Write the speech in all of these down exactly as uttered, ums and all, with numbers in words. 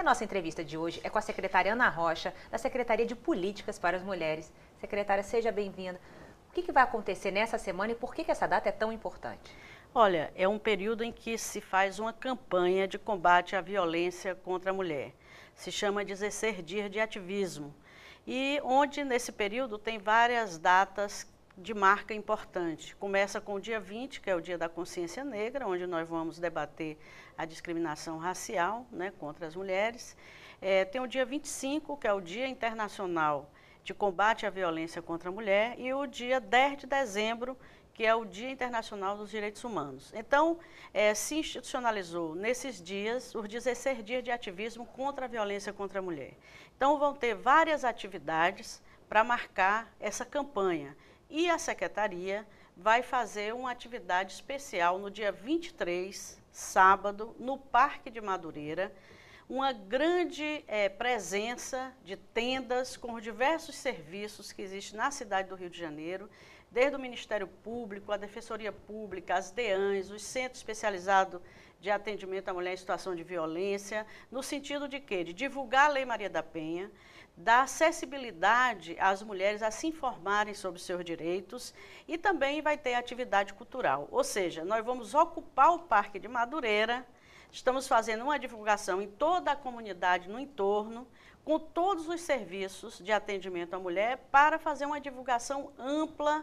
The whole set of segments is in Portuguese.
nossa entrevista de hoje é com a secretária Ana Rocha, da Secretaria de Políticas para as Mulheres. Secretária, seja bem-vinda. O que, que vai acontecer nessa semana e por que, que essa data é tão importante? Olha, é um período em que se faz uma campanha de combate à violência contra a mulher. Se chama dezesseis dias de ativismo. E onde, nesse período, tem várias datas de marca importante. Começa com o dia vinte, que é o Dia da Consciência Negra, onde nós vamos debater a discriminação racial, né, contra as mulheres. É, tem o dia vinte e cinco, que é o Dia Internacional de Combate à Violência contra a Mulher, e o dia dez de dezembro, que é o Dia Internacional dos Direitos Humanos. Então, é, se institucionalizou nesses dias os dezesseis dias de ativismo contra a violência contra a mulher. Então, vão ter várias atividades para marcar essa campanha. E a Secretaria vai fazer uma atividade especial no dia vinte e três, sábado, no Parque de Madureira, uma grande é, presença de tendas com os diversos serviços que existem na cidade do Rio de Janeiro, desde o Ministério Público, a Defensoria Pública, as DEANs, os Centros Especializados de Atendimento à Mulher em Situação de Violência, no sentido de quê? De divulgar a Lei Maria da Penha, dar acessibilidade às mulheres a se informarem sobre seus direitos, e também vai ter atividade cultural. Ou seja, nós vamos ocupar o Parque de Madureira, estamos fazendo uma divulgação em toda a comunidade no entorno, com todos os serviços de atendimento à mulher, para fazer uma divulgação ampla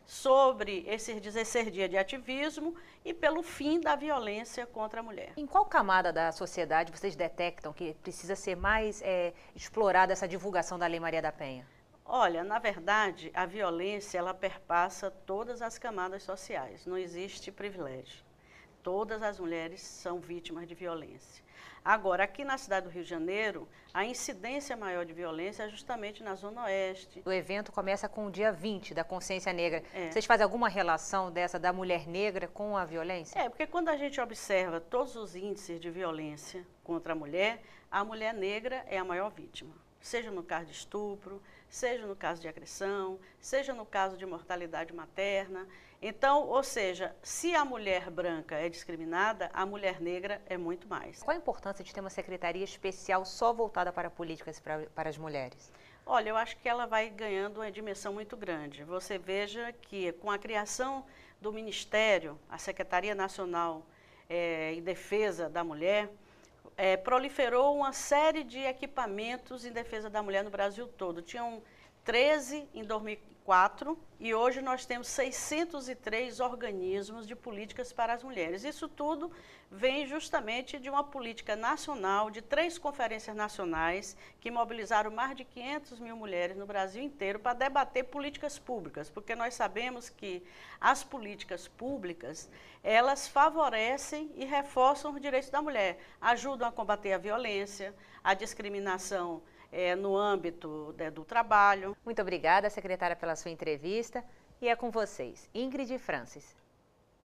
sobre esses dezesseis dias de ativismo e pelo fim da violência contra a mulher. Em qual camada da sociedade vocês detectam que precisa ser mais é, explorada essa divulgação da Lei Maria da Penha? Olha, na verdade, a violência ela perpassa todas as camadas sociais, não existe privilégio. Todas as mulheres são vítimas de violência. Agora, aqui na cidade do Rio de Janeiro, a incidência maior de violência é justamente na Zona Oeste. O evento começa com o dia vinte da Consciência Negra. É. Vocês fazem alguma relação dessa da mulher negra com a violência? É, porque quando a gente observa todos os índices de violência contra a mulher, a mulher negra é a maior vítima. Seja no caso de estupro, seja no caso de agressão, seja no caso de mortalidade materna. Então, ou seja, se a mulher branca é discriminada, a mulher negra é muito mais. Qual a importância de ter uma secretaria especial só voltada para políticas para, para as mulheres? Olha, eu acho que ela vai ganhando uma dimensão muito grande. Você veja que com a criação do Ministério, a Secretaria Nacional é, em Defesa da Mulher, É, proliferou uma série de equipamentos em defesa da mulher no Brasil todo. Tinham treze em dois mil e quatro e hoje nós temos seiscentos e três organismos de políticas para as mulheres. Isso tudo vem justamente de uma política nacional, de três conferências nacionais que mobilizaram mais de quinhentas mil mulheres no Brasil inteiro para debater políticas públicas, porque nós sabemos que as políticas públicas, elas favorecem e reforçam os direitos da mulher, ajudam a combater a violência, a discriminação É, no âmbito né, do trabalho. Muito obrigada, secretária, pela sua entrevista. E é com vocês, Ingrid e Francis.